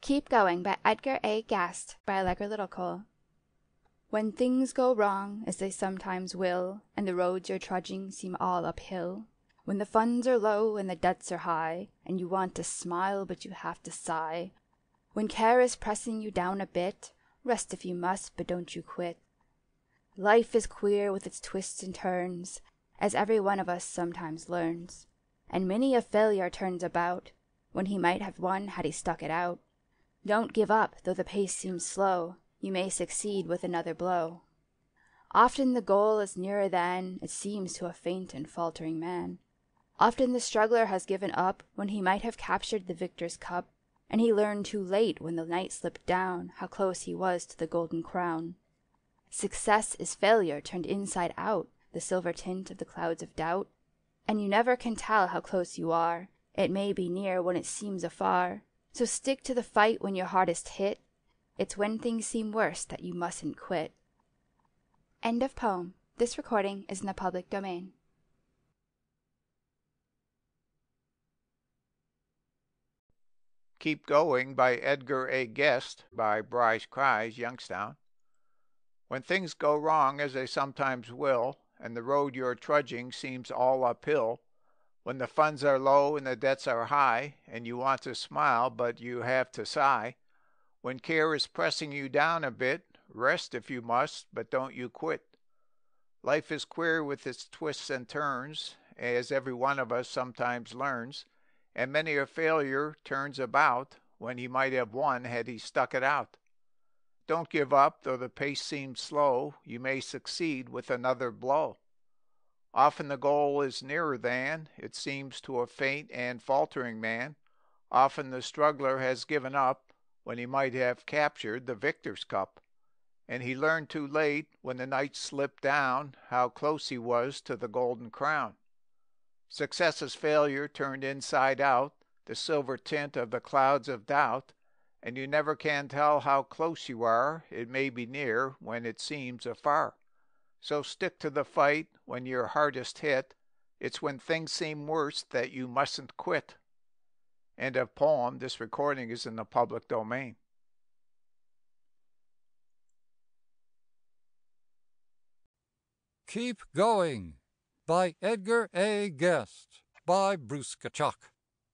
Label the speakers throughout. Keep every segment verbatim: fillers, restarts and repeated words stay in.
Speaker 1: Keep Going by Edgar A. by Allegra Littlecole. When things go wrong, as they sometimes will, and the roads you're trudging seem all uphill, when the funds are low and the debts are high, and you want to smile but you have to sigh, when care is pressing you down a bit, rest if you must, but don't you quit. Life is queer with its twists and turns, as every one of us sometimes learns, and many a failure turns about, when he might have won had he stuck it out. Don't give up, though the pace seems slow, you may succeed with another blow. Often the goal is nearer than it seems to a faint and faltering man. Often the struggler has given up when he might have captured the victor's cup, and he learned too late when the night slipped down how close he was to the golden crown. Success is failure turned inside out, the silver tint of the clouds of doubt, and you never can tell how close you are. It may be near when it seems afar. So stick to the fight when you're hardest hit. It's when things seem worse that you mustn't quit. End of poem. This recording is in the public domain.
Speaker 2: Keep Going by Edgar A. Guest by Bryce Cries, Youngstown. When things go wrong, as they sometimes will, and the road you're trudging seems all uphill, when the funds are low and the debts are high, and you want to smile but you have to sigh, when care is pressing you down a bit, rest if you must, but don't you quit. Life is queer with its twists and turns, as every one of us sometimes learns, and many a failure turns about when he might have won had he stuck it out. Don't give up, though the pace seems slow, you may succeed with another blow. Often the goal is nearer than it seems to a faint and faltering man. Often the struggler has given up when he might have captured the victor's cup, and he learned too late when the night slipped down how close he was to the golden crown. Success is failure turned inside out, the silver tint of the clouds of doubt, and you never can tell how close you are. It may be near when it seems afar. So stick to the fight when you're hardest hit. It's when things seem worse that you mustn't quit. End of poem. This recording is in the public domain.
Speaker 3: Keep Going by Edgar A. Guest by Bruce Kachuk.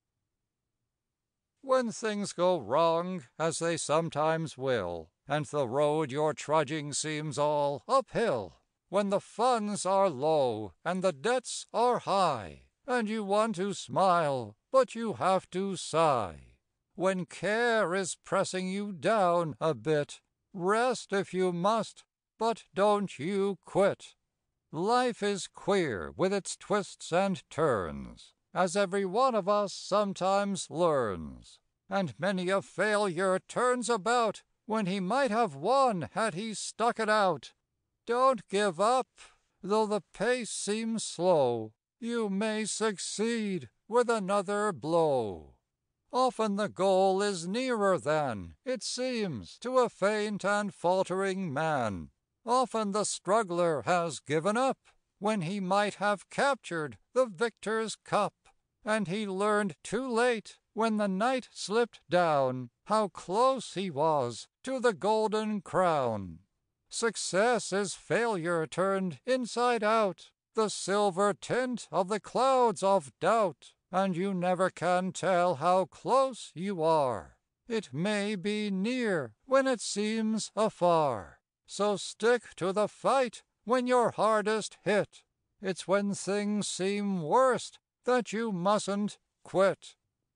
Speaker 3: When things go wrong, as they sometimes will, and the road you're trudging seems all uphill, when the funds are low and the debts are high, and you want to smile, but you have to sigh, when care is pressing you down a bit, rest if you must, but don't you quit. Life is queer with its twists and turns, as every one of us sometimes learns, and many a failure turns about when he might have won had he stuck it out. Don't give up, though the pace seems slow, you may succeed with another blow. Often the goal is nearer than it seems to a faint and faltering man. Often the struggler has given up when he might have captured the victor's cup, and he learned too late when the night slipped down how close he was to the golden crown. Success is failure turned inside out, the silver tint of the clouds of doubt, and you never can tell how close you are. It may be near when it seems afar. So stick to the fight when you're hardest hit. It's when things seem worst that you mustn't quit.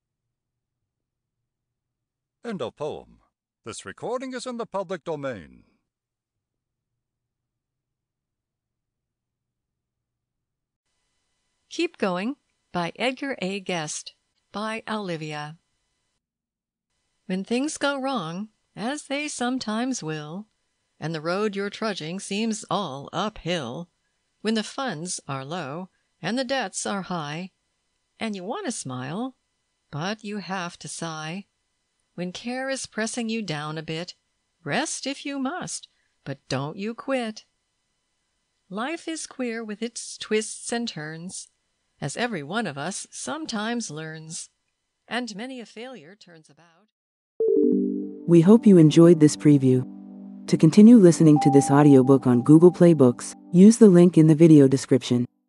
Speaker 3: End of poem. This recording is in the public domain.
Speaker 4: Keep Going by Edgar A. Guest by Olivia. When things go wrong, as they sometimes will, and the road you're trudging seems all uphill, when the funds are low and the debts are high, and you want to smile, but you have to sigh, when care is pressing you down a bit, rest if you must, but don't you quit. Life is queer with its twists and turns, as every one of us sometimes learns, and many a failure turns about.
Speaker 5: We hope you enjoyed this preview. To continue listening to this audiobook on Google Play Books, use the link in the video description.